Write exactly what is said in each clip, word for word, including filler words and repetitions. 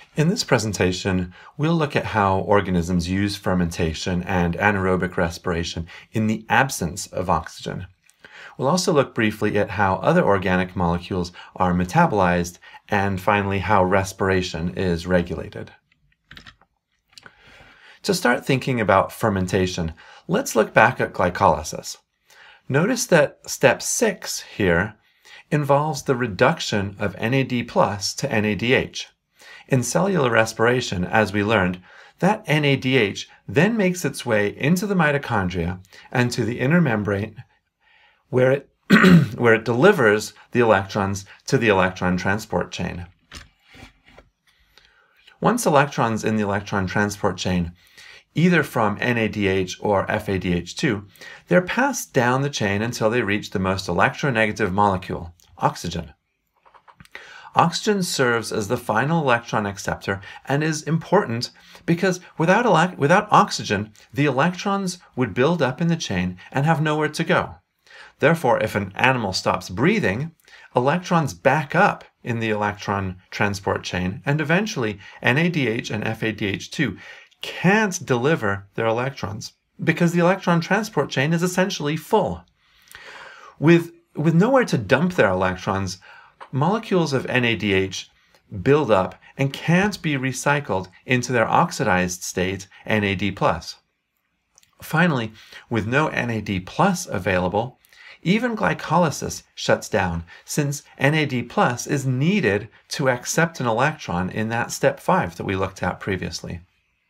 In this presentation, we'll look at how organisms use fermentation and anaerobic respiration in the absence of oxygen. We'll also look briefly at how other organic molecules are metabolized, and finally how respiration is regulated. To start thinking about fermentation, let's look back at glycolysis. Notice that step six here involves the reduction of N A D plus to N A D H. In cellular respiration, as we learned, that N A D H then makes its way into the mitochondria and to the inner membrane where it, where it delivers the electrons to the electron transport chain. Once electrons in the electron transport chain, either from N A D H or F A D H two, they're passed down the chain until they reach the most electronegative molecule, oxygen. Oxygen serves as the final electron acceptor and is important because without, elect without oxygen, the electrons would build up in the chain and have nowhere to go. Therefore, if an animal stops breathing, electrons back up in the electron transport chain, and eventually N A D H and F A D H two can't deliver their electrons because the electron transport chain is essentially full. With, with nowhere to dump their electrons, molecules of N A D H build up and can't be recycled into their oxidized state, N A D plus. Finally, with no N A D plus available, even glycolysis shuts down, since N A D plus is needed to accept an electron in that step five that we looked at previously.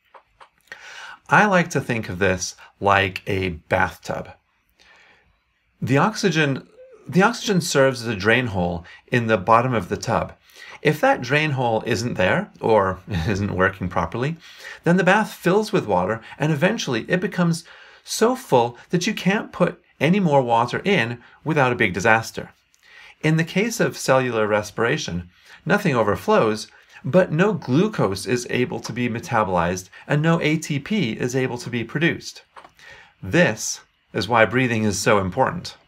I like to think of this like a bathtub. The oxygen The oxygen serves as a drain hole in the bottom of the tub. If that drain hole isn't there, or isn't working properly, then the bath fills with water and eventually it becomes so full that you can't put any more water in without a big disaster. In the case of cellular respiration, nothing overflows, but no glucose is able to be metabolized and no A T P is able to be produced. This is why breathing is so important.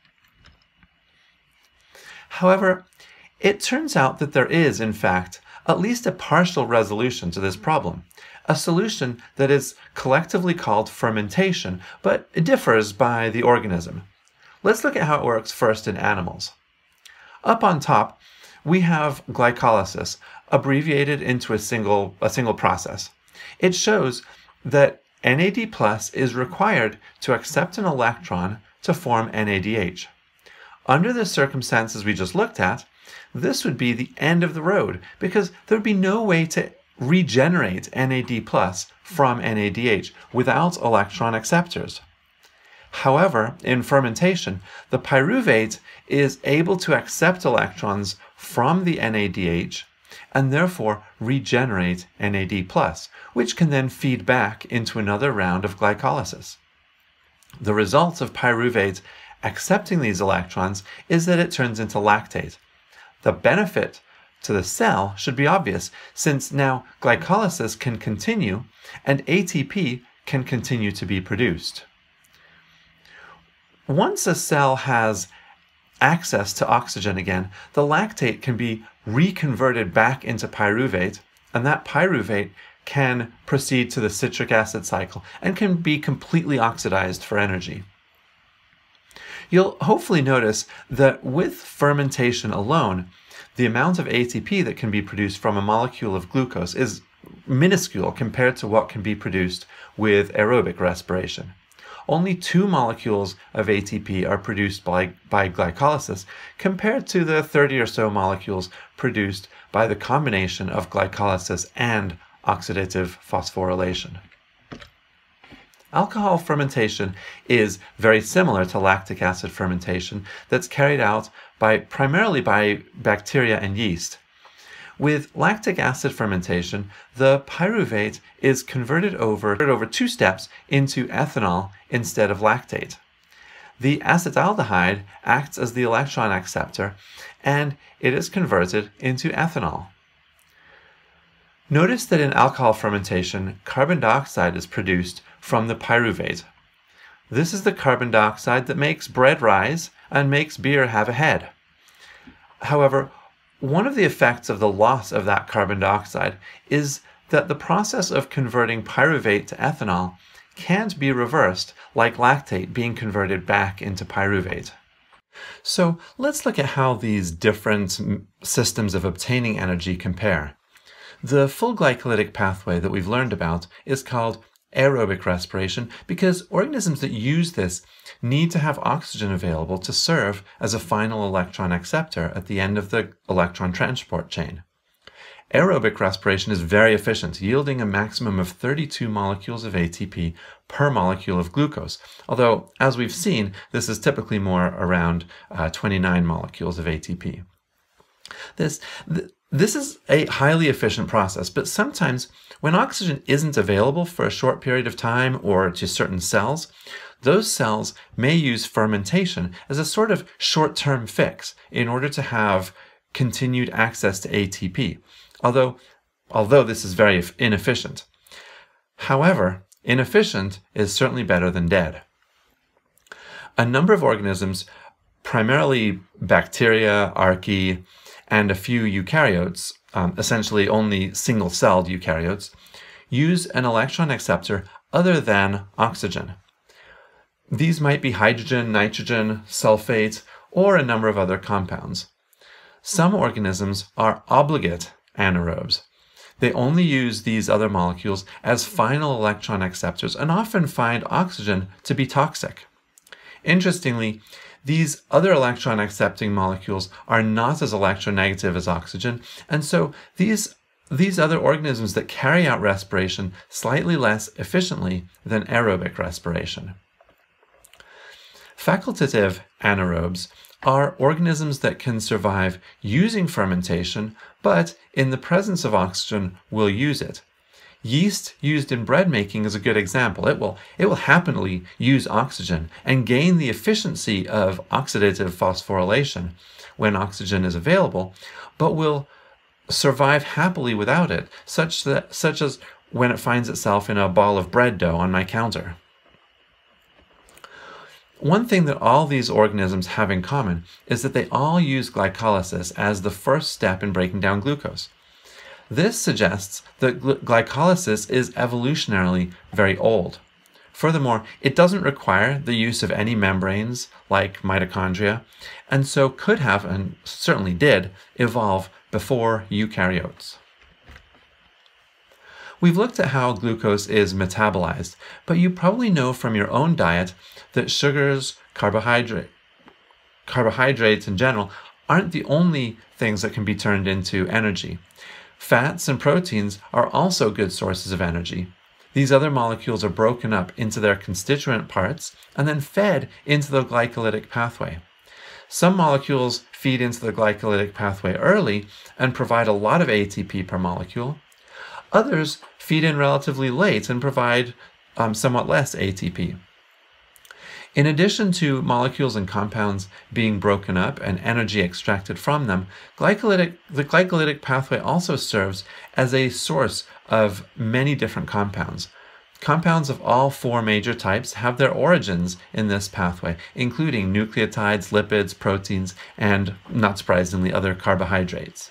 However, it turns out that there is, in fact, at least a partial resolution to this problem, a solution that is collectively called fermentation, but it differs by the organism. Let's look at how it works first in animals. Up on top, we have glycolysis, abbreviated into a single, a single process. It shows that N A D plus is required to accept an electron to form N A D H. Under the circumstances we just looked at, this would be the end of the road because there would be no way to regenerate N A D plus from N A D H without electron acceptors. However, in fermentation, the pyruvate is able to accept electrons from the N A D H and therefore regenerate N A D plus, which can then feed back into another round of glycolysis. The result of pyruvate accepting these electrons is that it turns into lactate. The benefit to the cell should be obvious, since now glycolysis can continue and A T P can continue to be produced. Once a cell has access to oxygen again, the lactate can be reconverted back into pyruvate, and that pyruvate can proceed to the citric acid cycle and can be completely oxidized for energy. You'll hopefully notice that with fermentation alone, the amount of A T P that can be produced from a molecule of glucose is minuscule compared to what can be produced with aerobic respiration. Only two molecules of A T P are produced by, by glycolysis compared to the thirty or so molecules produced by the combination of glycolysis and oxidative phosphorylation. Alcohol fermentation is very similar to lactic acid fermentation that's carried out by, primarily by bacteria and yeast. With lactic acid fermentation, the pyruvate is converted over, over two steps into ethanol instead of lactate. The acetaldehyde acts as the electron acceptor, and it is converted into ethanol. Notice that in alcohol fermentation, carbon dioxide is produced from the pyruvate. This is the carbon dioxide that makes bread rise and makes beer have a head. However, one of the effects of the loss of that carbon dioxide is that the process of converting pyruvate to ethanol can't be reversed like lactate being converted back into pyruvate. So let's look at how these different systems of obtaining energy compare. The full glycolytic pathway that we've learned about is called aerobic respiration because organisms that use this need to have oxygen available to serve as a final electron acceptor at the end of the electron transport chain. Aerobic respiration is very efficient, yielding a maximum of thirty-two molecules of A T P per molecule of glucose, although, as we've seen, this is typically more around uh, twenty-nine molecules of A T P. This, th this is a highly efficient process, but sometimes when oxygen isn't available for a short period of time or to certain cells, those cells may use fermentation as a sort of short-term fix in order to have continued access to A T P. Although, although this is very inefficient. However, inefficient is certainly better than dead. A number of organisms, primarily bacteria, archaea, and a few eukaryotes, um, essentially only single-celled eukaryotes, use an electron acceptor other than oxygen. These might be hydrogen, nitrogen, sulfate, or a number of other compounds. Some organisms are obligate anaerobes. They only use these other molecules as final electron acceptors and often find oxygen to be toxic. Interestingly, these other electron accepting molecules are not as electronegative as oxygen, and so these, these other organisms that carry out respiration slightly less efficiently than aerobic respiration. Facultative anaerobes are organisms that can survive using fermentation, but in the presence of oxygen will use it. Yeast used in bread making is a good example. It will, it will happily use oxygen and gain the efficiency of oxidative phosphorylation when oxygen is available, but will survive happily without it, such that, such as when it finds itself in a ball of bread dough on my counter. One thing that all these organisms have in common is that they all use glycolysis as the first step in breaking down glucose. This suggests that glycolysis is evolutionarily very old. Furthermore, it doesn't require the use of any membranes like mitochondria, and so could have, and certainly did, evolve before eukaryotes. We've looked at how glucose is metabolized, but you probably know from your own diet that sugars, carbohydrate, carbohydrates in general, aren't the only things that can be turned into energy. Fats and proteins are also good sources of energy. These other molecules are broken up into their constituent parts and then fed into the glycolytic pathway. Some molecules feed into the glycolytic pathway early and provide a lot of A T P per molecule. Others feed in relatively late and provide um, somewhat less A T P. In addition to molecules and compounds being broken up and energy extracted from them, glycolytic, the glycolytic pathway also serves as a source of many different compounds. Compounds of all four major types have their origins in this pathway, including nucleotides, lipids, proteins, and, not surprisingly, other carbohydrates.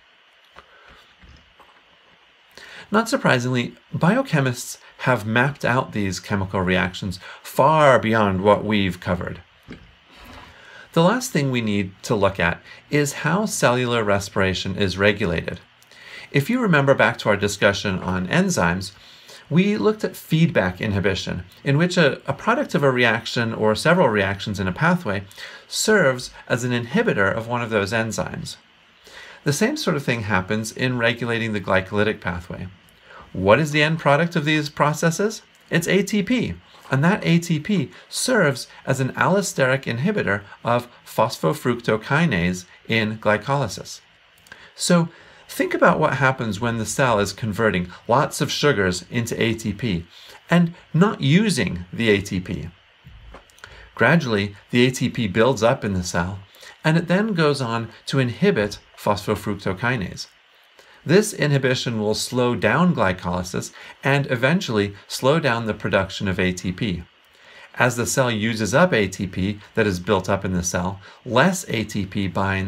Not surprisingly, biochemists have mapped out these chemical reactions far beyond what we've covered. The last thing we need to look at is how cellular respiration is regulated. If you remember back to our discussion on enzymes, we looked at feedback inhibition, in which a, a product of a reaction or several reactions in a pathway serves as an inhibitor of one of those enzymes. The same sort of thing happens in regulating the glycolytic pathway. What is the end product of these processes? It's A T P, and that A T P serves as an allosteric inhibitor of phosphofructokinase in glycolysis. So think about what happens when the cell is converting lots of sugars into A T P and not using the A T P. Gradually, the A T P builds up in the cell, and it then goes on to inhibit phosphofructokinase. This inhibition will slow down glycolysis and eventually slow down the production of A T P. As the cell uses up A T P that is built up in the cell, less A T P binds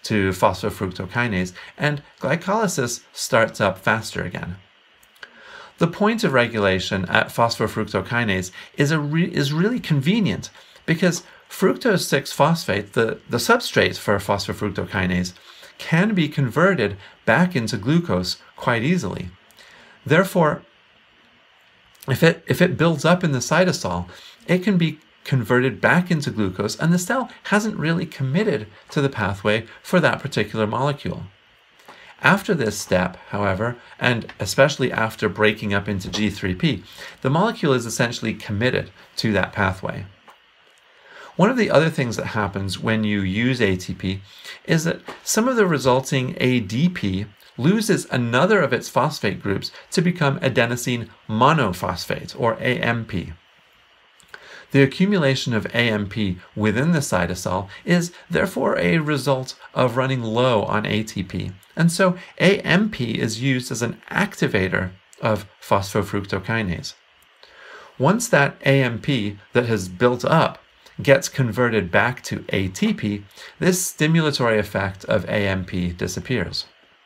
to phosphofructokinase, and glycolysis starts up faster again. The point of regulation at phosphofructokinase is, a re is really convenient because fructose six phosphate, the, the substrate for phosphofructokinase, can be converted back into glucose quite easily. Therefore, if it, if it builds up in the cytosol, it can be converted back into glucose, and the cell hasn't really committed to the pathway for that particular molecule. After this step, however, and especially after breaking up into G three P, the molecule is essentially committed to that pathway. One of the other things that happens when you use A T P is that some of the resulting A D P loses another of its phosphate groups to become adenosine monophosphate, or A M P. The accumulation of A M P within the cytosol is therefore a result of running low on A T P, and so A M P is used as an activator of phosphofructokinase. Once that A M P that has built up gets converted back to A T P, this stimulatory effect of A M P disappears.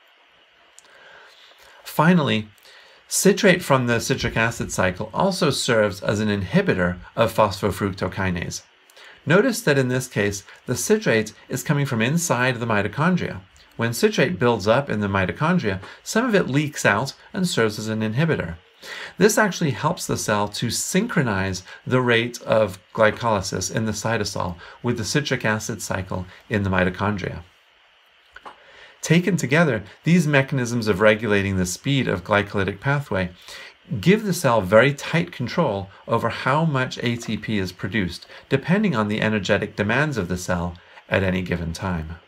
Finally, citrate from the citric acid cycle also serves as an inhibitor of phosphofructokinase. Notice that in this case, the citrate is coming from inside the mitochondria. When citrate builds up in the mitochondria, some of it leaks out and serves as an inhibitor. This actually helps the cell to synchronize the rate of glycolysis in the cytosol with the citric acid cycle in the mitochondria. Taken together, these mechanisms of regulating the speed of glycolytic pathway give the cell very tight control over how much A T P is produced, depending on the energetic demands of the cell at any given time.